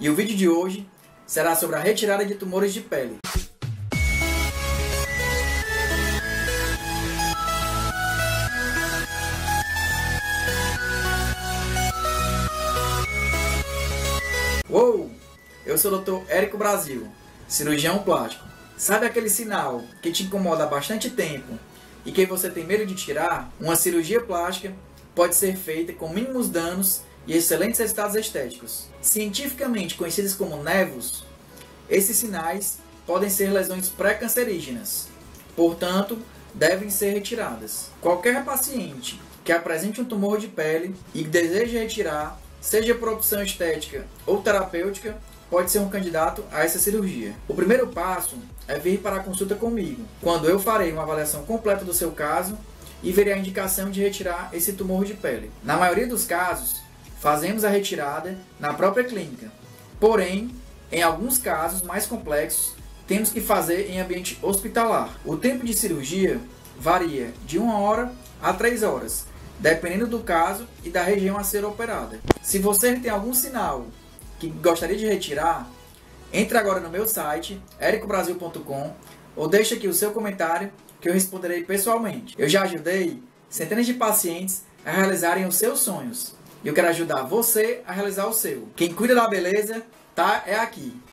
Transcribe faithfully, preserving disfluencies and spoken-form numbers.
E o vídeo de hoje será sobre a retirada de tumores de pele. Uou! Eu sou o doutor Érico Brasil, cirurgião plástico. Sabe aquele sinal que te incomoda há bastante tempo e que você tem medo de tirar? Uma cirurgia plástica pode ser feita com mínimos danos e excelentes resultados estéticos. Cientificamente conhecidos como névoas, esses sinais podem ser lesões pré-cancerígenas, portanto, devem ser retiradas. Qualquer paciente que apresente um tumor de pele e deseje retirar, seja por opção estética ou terapêutica, pode ser um candidato a essa cirurgia. O primeiro passo é vir para a consulta comigo, quando eu farei uma avaliação completa do seu caso e verei a indicação de retirar esse tumor de pele. Na maioria dos casos, fazemos a retirada na própria clínica. Porém, em alguns casos mais complexos, temos que fazer em ambiente hospitalar. O tempo de cirurgia varia de uma hora a três horas, dependendo do caso e da região a ser operada. Se você tem algum sinal que gostaria de retirar, entre agora no meu site, érico brasil ponto com, ou deixe aqui o seu comentário que eu responderei pessoalmente. Eu já ajudei centenas de pacientes a realizarem os seus sonhos. E eu quero ajudar você a realizar o seu. Quem cuida da beleza, tá, é aqui.